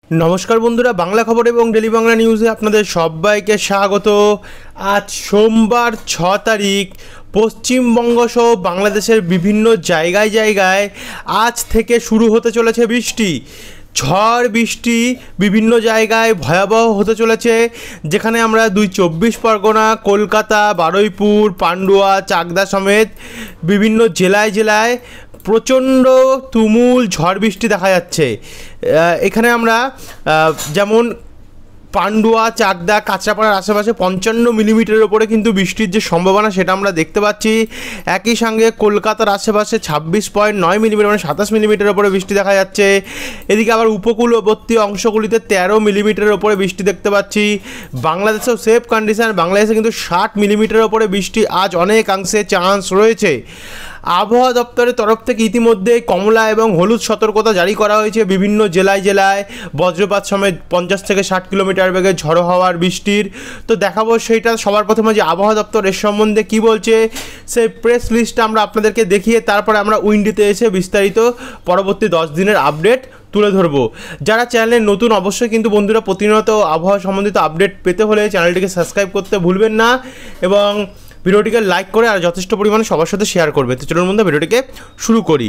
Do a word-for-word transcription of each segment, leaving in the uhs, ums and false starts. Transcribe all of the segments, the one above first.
নমস্কার বন্ধুরা, বাংলা খবর এবং ডেলি বাংলা নিউজে আপনাদের সবাইকে স্বাগত। আজ সোমবার ছ তারিখ পশ্চিমবঙ্গ সহ বাংলাদেশের বিভিন্ন জায়গায় জায়গায় আজ থেকে শুরু হতে চলেছে বৃষ্টি। ঝড় বৃষ্টি বিভিন্ন জায়গায় ভয়াবহ হতে চলেছে, যেখানে আমরা দুই চব্বিশ পরগনা, কলকাতা, বারুইপুর, পান্ডুয়া, চাকদা সমেত বিভিন্ন জেলায় জেলায় প্রচণ্ড তুমুল ঝড় বৃষ্টি দেখা যাচ্ছে। এখানে আমরা যেমন পান্ডুয়া, চাকদা, কাঁচরাপাড়ার আশেপাশে পঞ্চান্ন মিলিমিটারের ওপরে কিন্তু বৃষ্টির যে সম্ভাবনা সেটা আমরা দেখতে পাচ্ছি। একই সঙ্গে কলকাতার আশেপাশে ছাব্বিশ পয়েন্ট নয় মিলিমিটার মানে সাতাশ মিলিমিটারের ওপরে বৃষ্টি দেখা যাচ্ছে। এদিকে আবার উপকূলবর্তী অংশগুলিতে তেরো মিলিমিটারের ওপরে বৃষ্টি দেখতে পাচ্ছি। বাংলাদেশেও সেফ কন্ডিশন, বাংলাদেশে কিন্তু ষাট মিলিমিটারের ওপরে বৃষ্টি আজ অনেকাংশে চান্স রয়েছে। আবহাওয়া দপ্তরের তরফ থেকে ইতিমধ্যে কমলা এবং হলুদ সতর্কতা জারি করা হয়েছে বিভিন্ন জেলায় জেলায় বজ্রপাত সমেত পঞ্চাশ থেকে ষাট কিলোমিটার বেগে ঝড়ো হওয়ার বৃষ্টির। তো দেখাবো সেইটা সবার প্রথমে যে আবহাওয়া দপ্তর এর সম্বন্ধে কী বলছে, সেই প্রেস লিস্টটা আমরা আপনাদেরকে দেখিয়ে তারপরে আমরা উইন্ডিতে এসে বিস্তারিত পরবর্তী দশ দিনের আপডেট তুলে ধরবো। যারা চ্যানেলে নতুন অবশ্যই কিন্তু বন্ধুরা প্রতিনিয়ত আবহাওয়া সম্বন্ধিত আপডেট পেতে হলে চ্যানেলটিকে সাবস্ক্রাইব করতে ভুলবেন না এবং ভিডিওটিকে লাইক করে আর যথেষ্ট পরিমাণে সবার সাথে শেয়ার করবে। তো চলুন বন্ধুরা ভিডিওটিকে শুরু করি।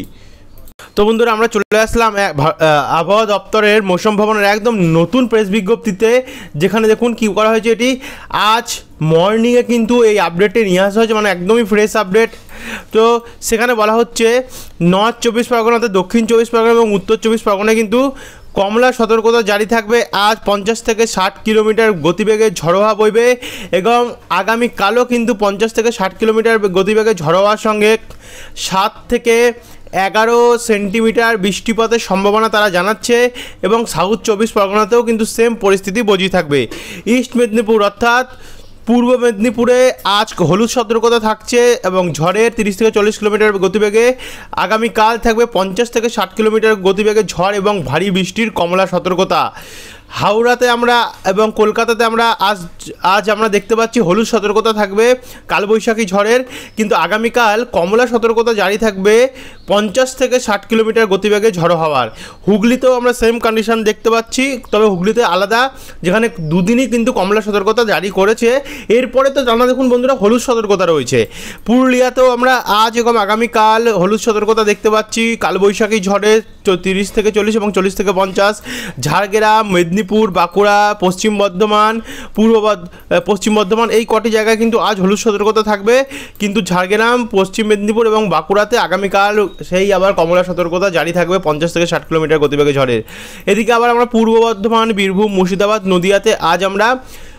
তো বন্ধুরা আমরা চলে আসলাম আবহাওয়া দপ্তরের মৌসুম ভবনের একদম নতুন প্রেস বিজ্ঞপ্তিতে, যেখানে দেখুন কী করা হয়েছে। এটি আজ মর্নিংয়ে কিন্তু এই আপডেটটি নিয়ে আসা হয়েছে, মানে একদমই ফ্রেশ আপডেট। তো সেখানে বলা হচ্ছে নর্থ চব্বিশ পরগনাতে, দক্ষিণ চব্বিশ পরগনা এবং উত্তর চব্বিশ পরগনায় কিন্তু কমলা সতর্কতা জারি থাকবে। আজ পঞ্চাশ থেকে ষাট কিলোমিটার গতিবেগে ঝড়ো হাওয়া বইবে এবং আগামীকালও কিন্তু পঞ্চাশ থেকে ষাট কিলোমিটার গতিবেগে ঝড়ো হাওয়ার সঙ্গে সাত থেকে এগারো সেন্টিমিটার বৃষ্টিপাতের সম্ভাবনা তারা জানাচ্ছে এবং সাউথ চব্বিশ পরগনাতেও কিন্তু সেম পরিস্থিতি বজায় থাকবে। ইস্ট মেদিনীপুর অর্থাৎ পূর্ব মেদিনীপুরে আজ হলুদ সতর্কতা থাকছে এবং ঝড়ের তিরিশ থেকে চল্লিশ কিলোমিটার গতিবেগে। আগামীকাল থাকবে পঞ্চাশ থেকে ষাট কিলোমিটার গতিবেগে ঝড় এবং ভারী বৃষ্টির কমলা সতর্কতা। হাওড়াতে আমরা এবং কলকাতাতে আমরা আজ আজ আমরা দেখতে পাচ্ছি হলুদ সতর্কতা থাকবে কালবৈশাখী ঝড়ের, কিন্তু আগামীকাল কমলা সতর্কতা জারি থাকবে পঞ্চাশ থেকে ষাট কিলোমিটার গতিবেগে ঝড়ো হওয়ার। হুগলিতেও আমরা সেম কন্ডিশন দেখতে পাচ্ছি, তবে হুগলিতে আলাদা, যেখানে দুদিনই কিন্তু কমলা সতর্কতা জারি করেছে। এরপরে তো জানা দেখুন বন্ধুরা হলুদ সতর্কতা রয়েছে। পুরুলিয়াতেও আমরা আজ এবং আগামীকাল হলুদ সতর্কতা দেখতে পাচ্ছি কালবৈশাখী ঝড়ের তিরিশ থেকে চল্লিশ এবং চল্লিশ থেকে পঞ্চাশ। ঝাড়গ্রাম, মেদিনীপুর, বাঁকুড়া, পশ্চিম বর্ধমান, পূর্ব পশ্চিম বর্ধমান এই কটি জায়গায় কিন্তু আজ হলুদ সতর্কতা থাকবে, কিন্তু ঝাড়গ্রাম, পশ্চিম মেদিনীপুর এবং বাঁকুড়াতে আগামীকাল সেই আবার কমলা সতর্কতা জারি থাকবে পঞ্চাশ থেকে ষাট কিলোমিটার গতিবেগে ঝড়ের। এদিকে আবার আমরা পূর্ব বর্ধমান, বীরভূম, মুর্শিদাবাদ, নদিয়াতে আজ আমরা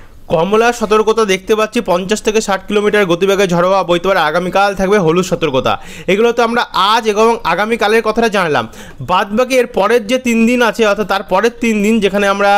কমলা সতর্কতা দেখতে পাচ্ছি পঞ্চাশ থেকে ষাট কিলোমিটার গতিবেগে ঝড়ো হাওয়া বইতে পারে। আগামীকাল থাকবে হলুদ সতর্কতা। এগুলো তো আমরা আজ এবং আগামীকালের কথাটা জানলাম। বাদ বাকি এর পরের যে তিন দিন আছে, অর্থাৎ তার পরের তিন দিন, যেখানে আমরা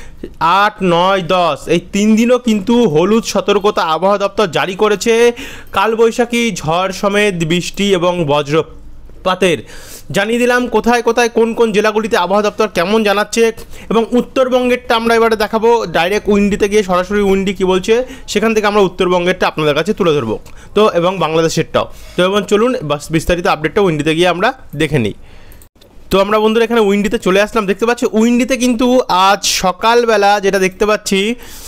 আট, নয়, দশ এই তিন দিনও কিন্তু হলুদ সতর্কতা আবহাওয়া দপ্তর জারি করেছে কালবৈশাখী ঝড় সমেত বৃষ্টি এবং বজ্রপাতের। জানিয়ে দিলাম কোথায় কোথায় কোন কোন জেলাগুলিতে আবহাওয়া দপ্তর কেমন জানাচ্ছে এবং উত্তরবঙ্গেরটা আমরা এবারে দেখাবো ডাইরেক্ট উইন্ডিতে গিয়ে সরাসরি উইন্ডি কী বলছে সেখান থেকে আমরা উত্তরবঙ্গেরটা আপনাদের কাছে তুলে ধরবো, তো এবং বাংলাদেশেরটাও। তো এবং চলুন বিস্তারিত আপডেটটা উইন্ডিতে গিয়ে আমরা দেখে নিই। তো আমরা বন্ধুরা এখানে উইন্ডিতে চলে আসলাম। দেখতে পাচ্ছি উইন্ডিতে কিন্তু আজ সকালবেলা যেটা দেখতে পাচ্ছি,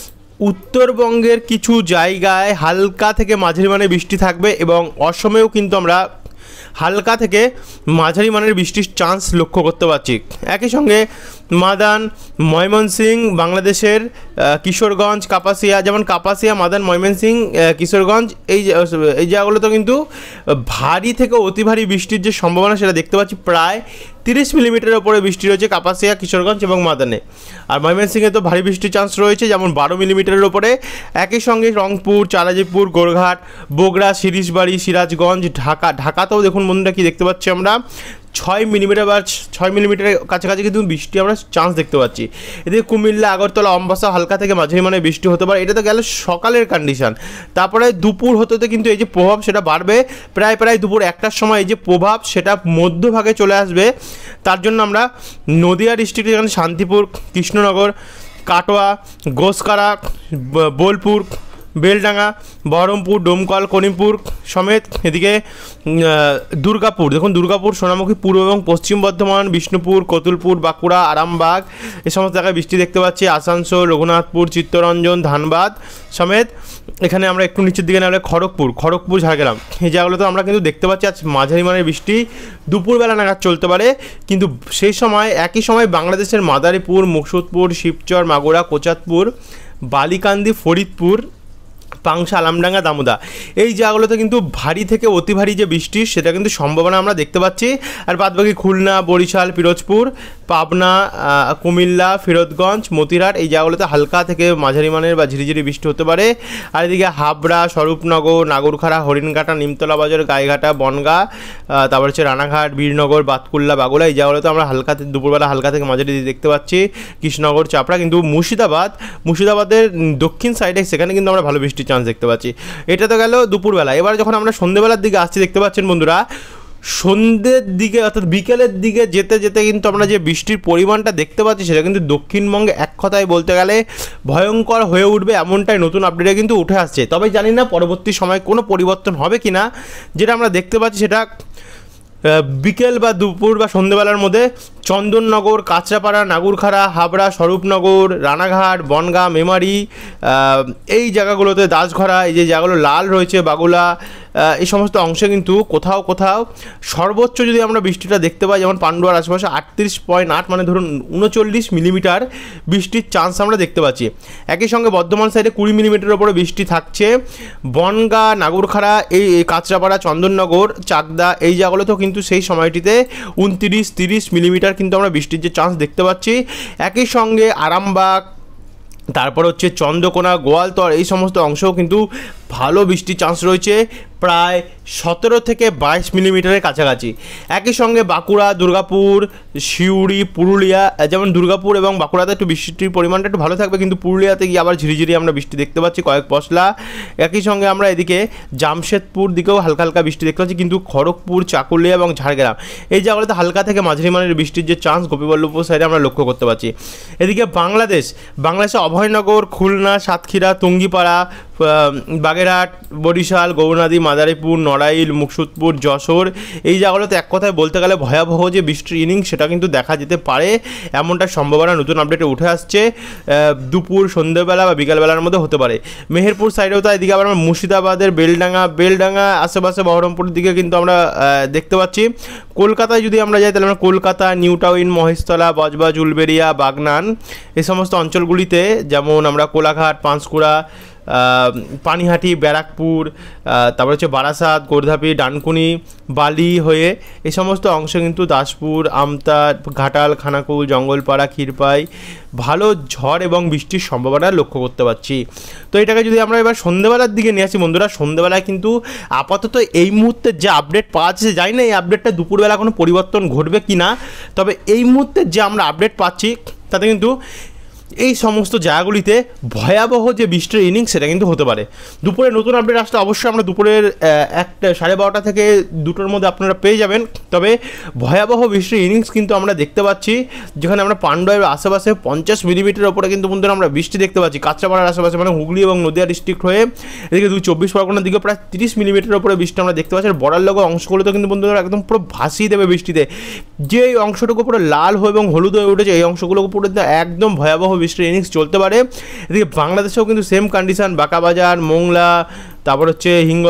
উত্তরবঙ্গের কিছু জায়গায় হালকা থেকে মাঝারি মানের বৃষ্টি থাকবে এবং অসমেও কিন্তু আমরা হালকা থেকে মাঝারি মানের বৃষ্টির চান্স লক্ষ্য করতে পারছি। একই সঙ্গে মাদান, ময়মনসিংহ, বাংলাদেশের কিশোরগঞ্জ, কাপাসিয়া, যেমন কাপাসিয়া, মাদান, ময়মনসিংহ, কিশোরগঞ্জ এই এই জায়গাগুলোতে কিন্তু ভারী থেকে অতি ভারী বৃষ্টির যে সম্ভাবনা সেটা দেখতে পাচ্ছি। প্রায় তিরিশ মিলিমিটারের ওপরে বৃষ্টি রয়েছে কাপাসিয়া, কিশোরগঞ্জ এবং মাদানে। আর ময়মনসিংহে তো ভারী বৃষ্টির চান্স রয়েছে, যেমন বারো মিলিমিটারের ওপরে। একই সঙ্গে রংপুর, চালাজিপুর, গোরঘাট, বগুড়া, শিরিশবাড়ি, সিরাজগঞ্জ, ঢাকা ঢাকাতেও দেখুন বন্ধুরা কি দেখতে পাচ্ছি আমরা ছয় মিলিমিটার বা ছয় মিলিমিটারের কাছাকাছি কিন্তু বৃষ্টি আমরা চান্স দেখতে পাচ্ছি। এদিকে কুমিল্লা, আগরতলা, অম্বাসা হালকা থেকে মাঝারি মানের বৃষ্টি হতে পারে। এটা তো গেল সকালের কন্ডিশন। তারপরে দুপুর হতে হতে কিন্তু এই যে প্রভাব সেটা বাড়বে, প্রায় প্রায় দুপুর একটার সময় এই যে প্রভাব সেটা মধ্যভাগে চলে আসবে। তার জন্য আমরা নদিয়া ডিস্ট্রিক্টে যেখানে শান্তিপুর, কৃষ্ণনগর, কাটোয়া, গোসকারা, বোলপুর, বেলডাঙ্গা, বহরমপুর, ডোমকল, করিমপুর সমেত এদিকে দুর্গাপুর, দেখুন দুর্গাপুর, সোনামুখী, পূর্ব এবং পশ্চিম বর্ধমান, বিষ্ণুপুর, কতুলপুর, বাঁকুড়া, আরামবাগ এই সমস্ত জায়গায় বৃষ্টি দেখতে পাচ্ছি। আসানসোল, রঘুনাথপুর, চিত্তরঞ্জন, ধানবাদ সমেত এখানে আমরা একটু নিচের দিকে নামলে খড়গপুর, খড়গপুর, ঝাড়গ্রাম এই জায়গাগুলোতে আমরা কিন্তু দেখতে পাচ্ছি আজ মাঝারি মানের বৃষ্টি দুপুরবেলা নাগাদ চলতে পারে। কিন্তু সেই সময় একই সময় বাংলাদেশের মাদারীপুর, মুকসুদপুর, শিবচর, মাগুরা, কোচাতপুর, বালিকান্দি, ফরিদপুর, পাংশা, আলামডাঙ্গা, দামোদা এই জায়গাগুলোতে কিন্তু ভারী থেকে অতি ভারী যে বৃষ্টি সেটা কিন্তু সম্ভাবনা আমরা দেখতে পাচ্ছি। আর বাদবাকি খুলনা, বরিশাল, পিরোজপুর, পাবনা, কুমিল্লা, ফিরোজগঞ্জ, মতিরাট এই জায়গাগুলোতে হালকা থেকে মাঝারি মানের বা ঝিরিঝিরি বৃষ্টি হতে পারে। আর এদিকে হাবড়া, স্বরূপনগর, নাগরখাড়া, হরিণঘাটা, নিমতলা বাজার, গাইঘাটা, বনগাঁ, তারপর হচ্ছে রানাঘাট, বীরনগর, বাতকুল্লা, বাগুলা এই জায়গাগুলোতে আমরা হালকা দুপুরবেলা হালকা থেকে মাঝারি দেখতে পাচ্ছি। কৃষ্ণনগর, চাপড়া, কিন্তু মুর্শিদাবাদ মুর্শিদাবাদের দক্ষিণ সাইডে সেখানে কিন্তু আমরা ভালো বৃষ্টির চান্স দেখতে পাচ্ছি। এটা তো গেল দুপুরবেলা। এবার যখন আমরা সন্ধ্যেবেলার দিকে আসছি দেখতে পাচ্ছেন বন্ধুরা, সন্ধ্যের দিকে অর্থাৎ বিকেলের দিকে যেতে যেতে কিন্তু আমরা যে বৃষ্টির পরিমাণটা দেখতে পাচ্ছি সেটা কিন্তু দক্ষিণবঙ্গে এক কথায় বলতে গেলে ভয়ঙ্কর হয়ে উঠবে এমনটাই নতুন আপডেটে কিন্তু উঠে আসছে। তবে জানি না পরবর্তী সময় কোনো পরিবর্তন হবে কি না। যেটা আমরা দেখতে পাচ্ছি সেটা বিকেল বা দুপুর বা সন্ধ্যেবেলার মধ্যে চন্দননগর, কাঁচরাপাড়া, নাগরখাড়া, হাবড়া, স্বরূপনগর, রানাঘাট, বনগাঁ, মেমারি এই জায়গাগুলোতে, দাসঘরা এই যে জায়গাগুলো লাল রয়েছে, বাগুলা এই সমস্ত অংশে কিন্তু কোথাও কোথাও সর্বোচ্চ যদি আমরা বৃষ্টিটা দেখতে পাই, যেমন পান্ডুয়ার আশেপাশে আটত্রিশ পয়েন্ট আট মানে ধরুন উনচল্লিশ মিলিমিটার বৃষ্টির চান্স আমরা দেখতে পাচ্ছি। একই সঙ্গে বর্ধমান সাইডে কুড়ি মিলিমিটারের ওপরে বৃষ্টি থাকছে। বনগাঁ, নাগরখাড়া, এই কাঁচরাপাড়া, চন্দননগর, চাকদা এই জায়গাগুলোতেও কিন্তু সেই সময়টিতে উনত্রিশ তিরিশ মিলিমিটার কিন্তু আমরা বৃষ্টির যে চান্স দেখতে পাচ্ছি। একই সঙ্গে আরামবাগ, তারপর হচ্ছে চন্দ্রকোনা, গোয়ালতর এই সমস্ত অংশেও কিন্তু ভালো বৃষ্টির চান্স রয়েছে, প্রায় সতেরো থেকে বাইশ মিলিমিটারের কাছাকাছি। একই সঙ্গে বাঁকুড়া, দুর্গাপুর, সিউড়ি, পুরুলিয়া, যেমন দুর্গাপুর এবং বাঁকুড়াতে একটু বৃষ্টির পরিমাণটা একটু ভালো থাকবে, কিন্তু পুরুলিয়াতে গিয়ে আবার ঝিরিঝিরি আমরা বৃষ্টি দেখতে পাচ্ছি কয়েক পশলা। একই সঙ্গে আমরা এদিকে জামশেদপুর দিকেও হালকা হালকা বৃষ্টি দেখতে পাচ্ছি, কিন্তু খড়গপুর, চাকুলিয়া এবং ঝাড়গ্রাম এই জায়গাগুলোতে হালকা থেকে মাঝারি মানের বৃষ্টির যে চান্স গোপীবল্লভপুর সাইডে আমরা লক্ষ্য করতে পারছি। এদিকে বাংলাদেশ বাংলাদেশে অভয়নগর, খুলনা, সাতক্ষীরা, টুঙ্গিপাড়া, বাগেরহাট, বরিশাল, গৌরনদী, মাদারীপুর, নড়াইল, মুকসুদপুর, যশোর এই জায়গাগুলোতে এক কথায় বলতে গেলে ভয়াবহ যে বৃষ্টির ইনিংস সেটা কিন্তু দেখা যেতে পারে এমনটা সম্ভাবনা নতুন আপডেটে উঠে আসছে। দুপুর, সন্ধ্যেবেলা বা বিকালবেলার মধ্যে হতে পারে। মেহেরপুর সাইডেও তাই, এদিকে আবার আমরা মুর্শিদাবাদের বেলডাঙ্গা বেলডাঙ্গা আশেপাশে বহরমপুরের দিকে কিন্তু আমরা দেখতে পাচ্ছি। কলকাতায় যদি আমরা যাই তাহলে আমরা কলকাতা, নিউ টাউন, মহেশতলা, বজবজ, উলবেড়িয়া, বাগনান এই সমস্ত অঞ্চলগুলিতে, যেমন আমরা কোলাঘাট, পাঁশকুড়া, পানিহাটি, ব্যারাকপুর, তারপর হচ্ছে বারাসাত, গোর্ধাপি, ডানকুনি, বালি হয়ে এই সমস্ত অংশ কিন্তু দাসপুর, আমতা, ঘাটাল, খানাকুল, জঙ্গলপাড়া, ক্ষীরপাই ভালো ঝড় এবং বৃষ্টির সম্ভাবনা লক্ষ্য করতে পারছি। তো এটাকে যদি আমরা এবার সন্ধ্যেবেলার দিকে নিয়ে আসি বন্ধুরা, সন্ধ্যেবেলায় কিন্তু আপাতত এই মুহূর্তে যে আপডেট পাওয়া যাচ্ছে, জানি না এই আপডেটটা দুপুরবেলা কোনো পরিবর্তন ঘটবে কি না, তবে এই মুহূর্তে যে আমরা আপডেট পাচ্ছি তাতে কিন্তু এই সমস্ত জায়গাগুলিতে ভয়াবহ যে বৃষ্টির ইনিংস সেটা কিন্তু হতে পারে। দুপুরে নতুন আপডেট আসলে অবশ্যই আমরা দুপুরের একটা সাড়ে বারোটা থেকে দুটোর মধ্যে আপনারা পেয়ে যাবেন। তবে ভয়াবহ বৃষ্টির ইনিংস কিন্তু আমরা দেখতে পাচ্ছি, যেখানে আমরা পান্ডুয়ার আশেপাশে পঞ্চাশ মিলিমিটারের ওপরে কিন্তু বন্ধুরা আমরা বৃষ্টি দেখতে পাচ্ছি। কাঁচরাপাড়ার আশেপাশে মানে হুগলি এবং নদিয়া ডিস্ট্রিক্ট হয়ে এদিকে দুই চব্বিশ পরগনার দিকে প্রায় তিরিশ মিলিমিটারের ওপরে বৃষ্টি আমরা দেখতে পাচ্ছি। আর বর্ডার লগা অংশগুলোতে কিন্তু বন্ধুরা একদম পুরো ভাসিয়ে দেবে বৃষ্টিতে। যে অংশটুকু পুরো লাল হয়ে এবং হলুদ হয়ে উঠেছে এই অংশগুলো পুরো একদম ভয়াবহ বৃষ্টির ইনিংস চলতে পারে। এদিকে বাংলাদেশেও কিন্তু সেম কন্ডিশন, বাঁকাবাজার, মোংলা, তারপর হচ্ছে হিঙ্গ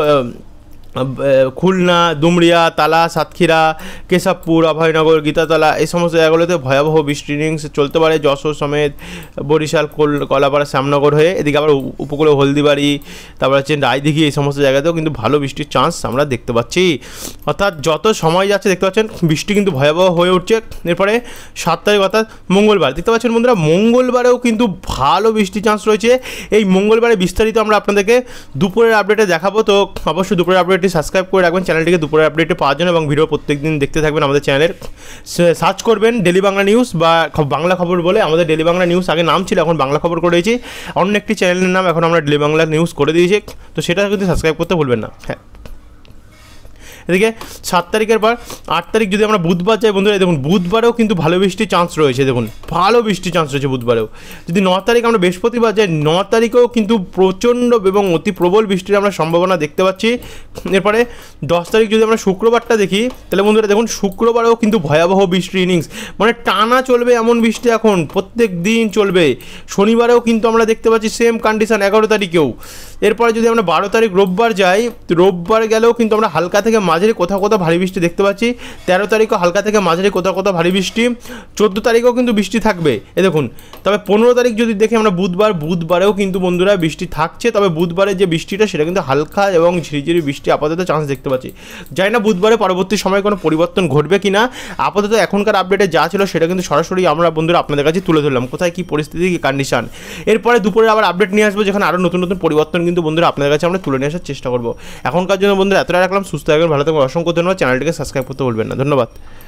খুলনা, ডুমরিয়া, তালা, সাতক্ষীরা, কেশবপুর, অভয়নগর, গীতাতলা এই সমস্ত জায়গাগুলোতে ভয়াবহ বৃষ্টির ইনিংস চলতে পারে। যশোর সমেত, বরিশাল, কলাপাড়া, শ্যামনগর হয়ে এদিকে আবার উপকূলে হলদিবাড়ি, তারপর হচ্ছে রায়দিঘি এই সমস্ত জায়গাতেও কিন্তু ভালো বৃষ্টির চান্স আমরা দেখতে পাচ্ছি। অর্থাৎ যত সময় যাচ্ছে দেখতে পাচ্ছেন বৃষ্টি কিন্তু ভয়াবহ হয়ে উঠছে। এরপরে সাত তারিখ অর্থাৎ মঙ্গলবার দেখতে পাচ্ছেন বন্ধুরা, মঙ্গলবারেও কিন্তু ভালো বৃষ্টির চান্স রয়েছে। এই মঙ্গলবারে বিস্তারিত আমরা আপনাদেরকে দুপুরের আপডেটে দেখাবো। তো অবশ্যই দুপুরের আপডেট সাবস্ক্রাইব করে রাখবেন চ্যানেলটিকে দুপুরের আপডেটে পাওয়ার জন্য, এবং ভিডিও প্রত্যেকদিন দেখতে থাকবেন আমাদের চ্যানেলের। সার্চ করবেন ডেলি বাংলা নিউজ বা বাংলা খবর বলে। আমাদের ডেলি বাংলা নিউজ আগে নাম ছিল, এখন বাংলা খবর করেছি। অন্য একটি চ্যানেলের নাম এখন আমরা ডেলি বাংলা নিউজ করে দিয়েছি, তো সেটা কিন্তু সাবস্ক্রাইব করতে ভুলবেন না। হ্যাঁ, এদিকে সাত তারিখের পর আট তারিখ যদি আমরা বুধবার যাই বন্ধুরা, দেখুন বুধবারেও কিন্তু ভালো বৃষ্টির চান্স রয়েছে, দেখুন ভালো বৃষ্টির চান্স রয়েছে বুধবারেও। যদি ন তারিখ আমরা বৃহস্পতিবার যাই, ন তারিখেও কিন্তু প্রচণ্ড এবং অতি প্রবল বৃষ্টির আমরা সম্ভাবনা দেখতে পাচ্ছি। এরপরে দশ তারিখ যদি আমরা শুক্রবারটা দেখি, তাহলে বন্ধুরা দেখুন শুক্রবারেও কিন্তু ভয়াবহ বৃষ্টির ইনিংস, মানে টানা চলবে এমন বৃষ্টি এখন প্রত্যেক দিন চলবে। শনিবারেও কিন্তু আমরা দেখতে পাচ্ছি সেম কন্ডিশন, এগারো তারিখেও। এরপরে যদি আমরা বারো তারিখ রোববার যাই, রোববার গেলেও কিন্তু আমরা হালকা থেকে মাঝারি কোথাও কোথাও ভারী বৃষ্টি দেখতে পাচ্ছি। তেরো তারিখও হালকা থেকে মাঝারি কোথাও কোথাও ভারী বৃষ্টি, চোদ্দো তারিখেও কিন্তু বৃষ্টি থাকবে এ দেখুন। তবে পনেরো তারিখ যদি দেখি আমরা বুধবার, বুধবারেও কিন্তু বন্ধুরা বৃষ্টি থাকছে, তবে বুধবারের যে বৃষ্টিটা সেটা কিন্তু হালকা এবং ঝিরিঝিরি বৃষ্টি আপাতত চান্স দেখতে পাচ্ছি। জানি না বুধবারে পরবর্তী সময়ে কোনো পরিবর্তন ঘটবে কি না। আপাতত এখনকার আপডেটে যা ছিল সেটা কিন্তু সরাসরি আমরা বন্ধুরা আপনাদের কাছে তুলে ধরলাম, কোথায় কী পরিস্থিতি, কী কন্ডিশন। এরপরে দুপুরে আবার আপডেট নিয়ে আসবো, যেখানে আরও নতুন নতুন পরিবর্তন কিন্তু বন্ধুরা আপনাদের কাছে আমরা তুলে নিয়ে আসার চেষ্টা করবো। এখনকার জন্য বন্ধুরা এতটা রাখলাম, সুস্থ থাকবেন, ভালো থাকবেন, অসংখ্য ধন্যবাদ। চ্যানেলটিকে সাবস্ক্রাইব করতে বলবেন না, ধন্যবাদ।